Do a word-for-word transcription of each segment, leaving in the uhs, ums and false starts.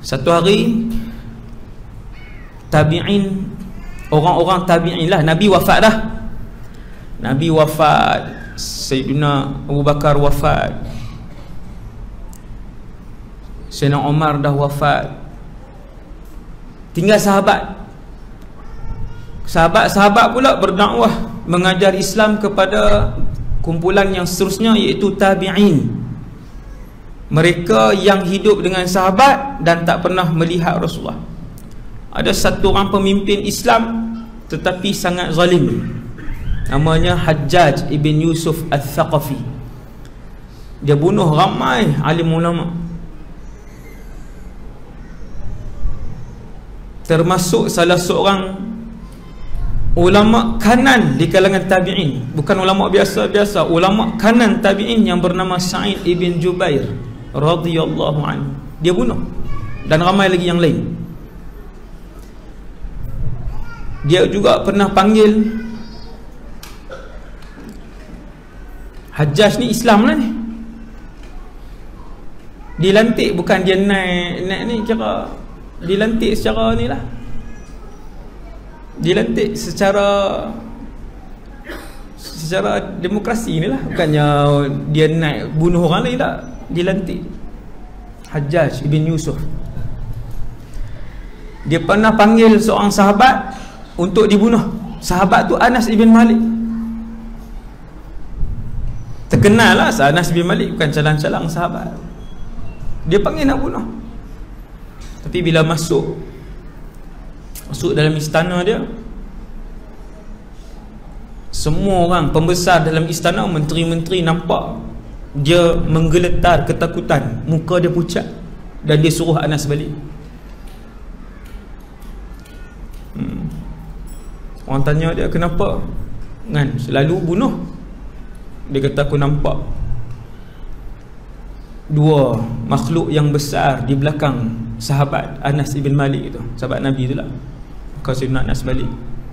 Satu hari tabi'in, orang-orang tabi'in lah, Nabi wafat dah. Nabi wafat, Sayyidina Abu Bakar wafat, Sayyidina Umar dah wafat, tinggal sahabat. Sahabat-sahabat pula berdakwah, mengajar Islam kepada kumpulan yang seterusnya, iaitu tabi'in. Mereka yang hidup dengan sahabat dan tak pernah melihat Rasulullah. Ada satu orang pemimpin Islam tetapi sangat zalim, namanya Hajjaj ibn Yusuf al-Thaqafi. Dia bunuh ramai alim ulama, termasuk salah seorang ulama kanan di kalangan tabi'in. Bukan ulama biasa-biasa, ulama kanan tabi'in yang bernama Sa'id ibn Jubair radhiyallahu anhu. Dia bunuh, dan ramai lagi yang lain. Dia juga pernah panggil Hajjaj ni Islam lah ni, dilantik, bukan dia naik naik ni, cara dilantik secara ni lah, dilantik secara secara demokrasi ni lah, bukannya dia naik bunuh orang lain, tak, dilantik. Hajjaj ibn Yusuf, dia pernah panggil seorang sahabat untuk dibunuh. Sahabat tu Anas ibn Malik. Terkenal lah Anas bin Malik, bukan calang-calang sahabat. Dia panggil nak bunuh. Tapi bila masuk Masuk dalam istana dia, semua orang pembesar dalam istana, menteri-menteri nampak dia menggeletar ketakutan, muka dia pucat, dan dia suruh Anas balik. hmm. Orang tanya dia, kenapa kan selalu bunuh? Dia kata, aku nampak dua makhluk yang besar di belakang sahabat Anas ibn Malik itu, sahabat Nabi itulah. Kau Sayyidina Anas balik.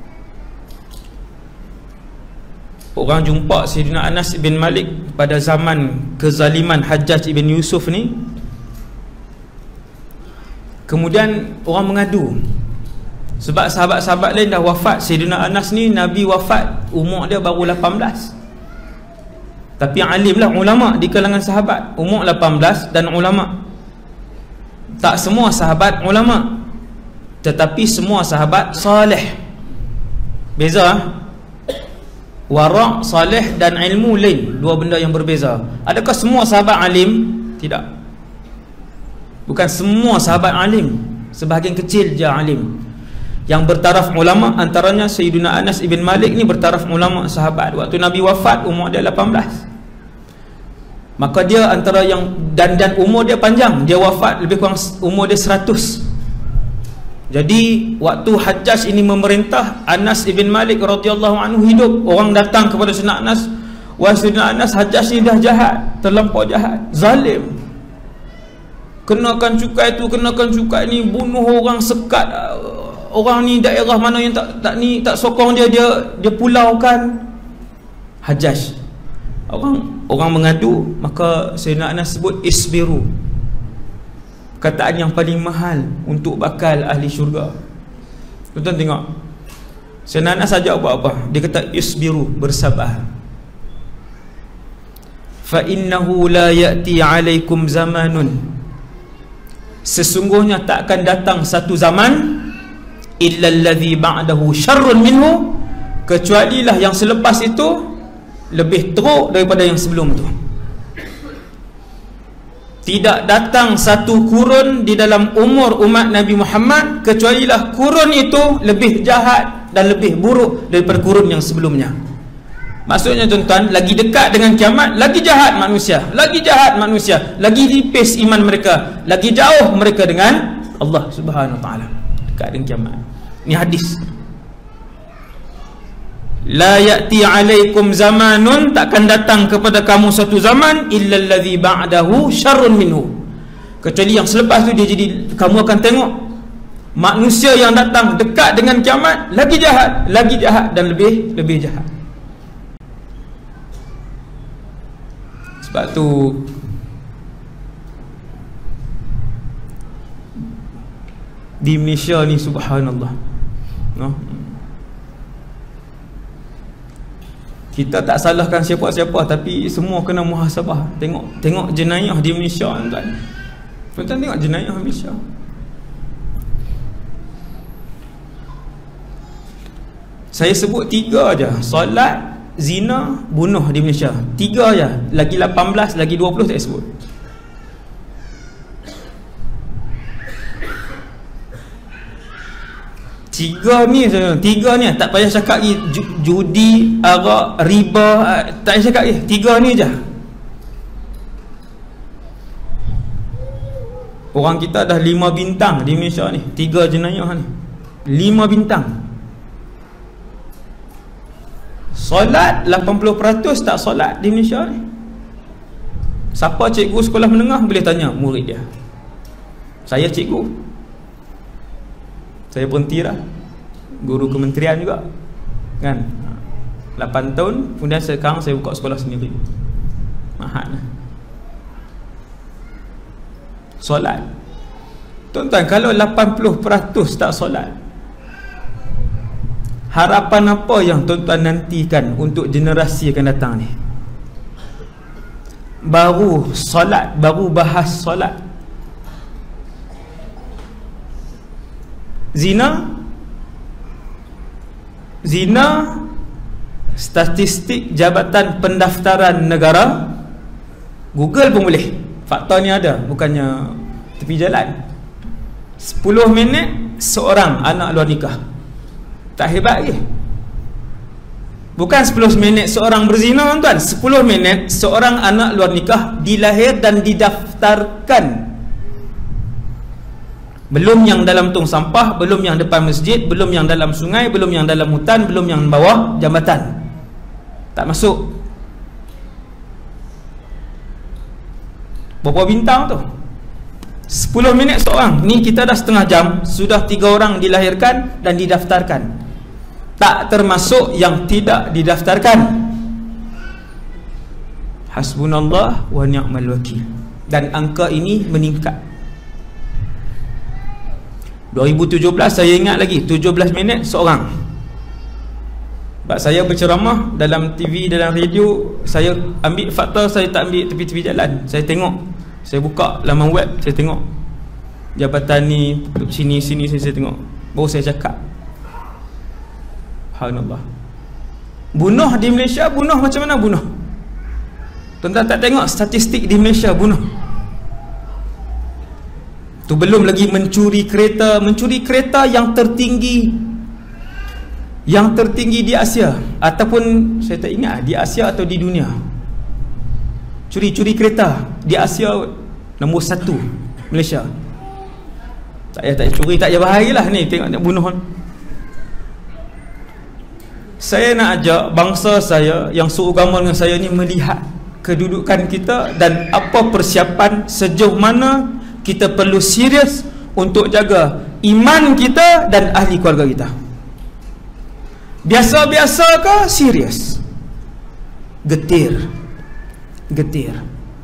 Orang jumpa Sayyidina Anas ibn Malik pada zaman kezaliman Hajjaj ibn Yusuf ni. Kemudian orang mengadu, sebab sahabat-sahabat lain dah wafat. Sayyidina Anas ni Nabi wafat umur dia baru lapan belas. Tapi alim lah, ulama di kalangan sahabat, umur lapan belas dan ulama. Tak semua sahabat ulama, tetapi semua sahabat saleh. Beza. Wara', saleh dan ilmu lain, dua benda yang berbeza. Adakah semua sahabat alim? Tidak. Bukan semua sahabat alim, sebahagian kecil je alim. Yang bertaraf ulama antaranya Sayyidina Anas ibn Malik ni bertaraf ulama sahabat. Waktu Nabi wafat umur dia lapan belas. Maka dia antara yang dan dan umur dia panjang. Dia wafat lebih kurang umur dia seratus. Jadi waktu Hajjaj ini memerintah, Anas ibn Malik radhiyallahu anhu hidup. Orang datang kepada Sayyidina Anas, "Wahai Sayyidina Anas, Hajjaj ni dah jahat, terlampau jahat, zalim. Kenakan cukai tu, kenakan cukai ni, bunuh orang, sekat orang ni, daerah mana yang tak tak ni tak sokong dia, dia dia pulaukan." Hajjaj. Orang orang mengadu, maka Sayyidina Anas sebut isbiru, perkataan yang paling mahal untuk bakal ahli syurga. Tuan-tuan tengok, Sayyidina Anas ajak buat apa? Dia kata isbiru, bersabar. Fa innahu la ya'ti 'alaikum zamanun, sesungguhnya tak akan datang satu zaman, illa allazi ba'dahu syarrun minhu, kecualilah yang selepas itu lebih teruk daripada yang sebelum itu. Tidak datang satu kurun di dalam umur umat Nabi Muhammad kecualilah kurun itu lebih jahat dan lebih buruk daripada kurun yang sebelumnya. Maksudnya tuan-tuan, lagi dekat dengan kiamat, lagi jahat manusia, lagi jahat manusia, lagi nipis iman mereka, lagi jauh mereka dengan Allah Subhanahu Wa Taala, dekat dengan kiamat. Ini hadis. La ya'ti 'alaikum zamanun, takkan datang kepada kamu satu zaman, illa allazi ba'dahu syarrun minhu, kecuali yang selepas tu dia jadi, kamu akan tengok manusia yang datang dekat dengan kiamat lagi jahat, lagi jahat dan lebih lebih jahat. Sebab tu di Malaysia ni, subhanallah. No? Kita tak salahkan siapa-siapa, tapi semua kena muhasabah. Tengok tengok jenayah di Malaysia, tuan. Tuan tengok jenayah di Malaysia. Saya sebut tiga aja: solat, zina, bunuh di Malaysia. Tiga aja. Lagi lapan belas, lagi dua puluh tak sebut. Tiga ni, tiga ni tak payah cakap lagi judi, arak, riba, tak payah cakap lagi. Tiga ni je. Orang kita dah lima bintang di Malaysia ni. Tiga jenayah ni lima bintang. Solat lapan puluh peratus tak solat di Malaysia ni. Siapa cikgu sekolah menengah boleh tanya murid dia. Saya cikgu, saya berhenti lah, guru kementerian juga kan, lapan tahun. Kemudian sekarang saya buka sekolah sendiri, mahal lah. Solat, tuan-tuan, kalau lapan puluh peratus tak solat, harapan apa yang tuan-tuan nantikan untuk generasi akan datang ni? Baru solat, baru bahas solat. Zina, zina, statistik Jabatan Pendaftaran Negara, Google pun boleh. Fakta ni ada, bukannya tepi jalan. Sepuluh minit seorang anak luar nikah. Tak hebat ke? Bukan sepuluh minit seorang berzina, tuan. Sepuluh minit seorang anak luar nikah dilahir dan didaftarkan. Belum yang dalam tong sampah, belum yang depan masjid, belum yang dalam sungai, belum yang dalam hutan, belum yang bawah jambatan. Tak masuk. Berapa bintang tu? Sepuluh minit seorang. Ni kita dah setengah jam, sudah tiga orang dilahirkan dan didaftarkan. Tak termasuk yang tidak didaftarkan. Hasbunallah wa ni'mal wakil. Dan angka ini meningkat. dua ribu tujuh belas saya ingat lagi, tujuh belas minit seorang. Sebab saya berceramah dalam T V, dalam radio, saya ambil fakta, saya tak ambil tepi-tepi jalan. Saya tengok, saya buka laman web, saya tengok jabatan ni, sini, sini, sini saya tengok. Baru saya cakap. Subhanallah. Bunuh di Malaysia, bunuh macam mana bunuh? Tuan-tuan tak tengok statistik di Malaysia bunuh? Tu belum lagi mencuri kereta, mencuri kereta yang tertinggi, yang tertinggi di Asia, ataupun saya tak ingat di Asia atau di dunia. Curi-curi kereta di Asia nombor satu Malaysia. Tak payah tak payah curi, tak payah bahagilah ni, tengok nak bunuh. Saya nak ajak bangsa saya yang seagama dengan saya ni melihat kedudukan kita dan apa persiapan, sejauh mana kita perlu serius untuk jaga iman kita dan ahli keluarga kita. Biasa-biasa ke serius? Getir. Getir.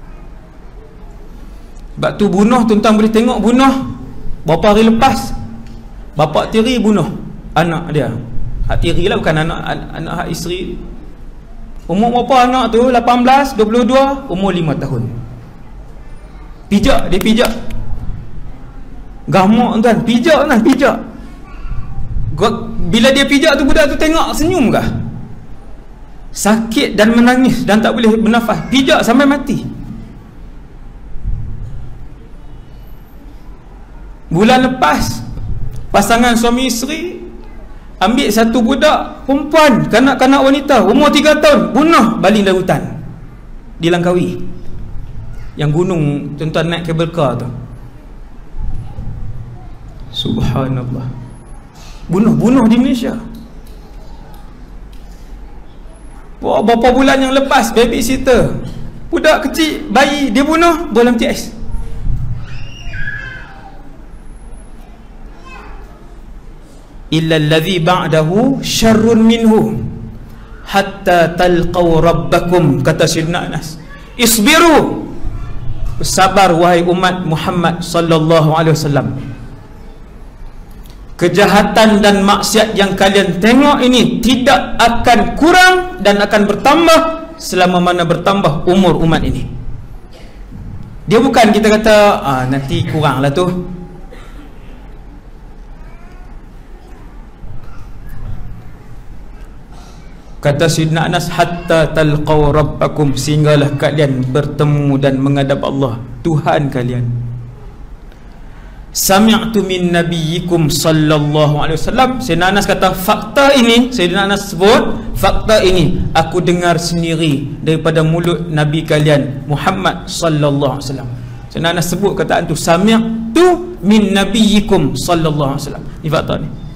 Sebab tu bunuh, tuan-tuan boleh tengok bunuh berapa hari lepas bapa tiri bunuh anak dia. Hak tiri lah, bukan anak anak hak isteri. Umur berapa anak tu? lapan belas, dua puluh dua, umur lima tahun. Pijak, dia pijak. Gamak tuan, pijak kan, pijak. Bila dia pijak tu, budak tu tengok senyum kah? Sakit dan menangis dan tak boleh bernafas. Pijak sampai mati. Bulan lepas, pasangan suami isteri ambil satu budak perempuan, kanak-kanak wanita, umur tiga tahun, bunuh baling dari hutan di Langkawi. Yang gunung tuan-tuan naik kabel car tu. Subhanallah. Bunuh-bunuh di Malaysia. Berapa bulan yang lepas, babysitter, budak kecil, bayi, dia bunuh bola M T S. Illa allazi ba'dahu syarrun minhu hatta talqaw rabbakum, kata Sayyidina Anas. Isbiru, sabar wahai umat Muhammad sallallahu alaihi wasallam. kejahatan dan maksiat yang kalian tengok ini tidak akan kurang dan akan bertambah selama mana bertambah umur umat ini. Dia bukan kita kata ah, nanti kurang lah tu. Kata Sayyidina Anas, hatta talqaw rabbakum, sehinggalah kalian bertemu dan menghadap Allah Tuhan kalian. Sami'tu min nabiyyikum sallallahu alaihi wasallam. Sayyidina Anas kata fakta ini, Sayyidina Anas sebut fakta ini aku dengar sendiri daripada mulut Nabi kalian Muhammad sallallahu alaihi wasallam. Sayyidina Anas sebut kataan tu, sami'tu min nabiyyikum sallallahu alaihi wasallam. Ini fakta ni.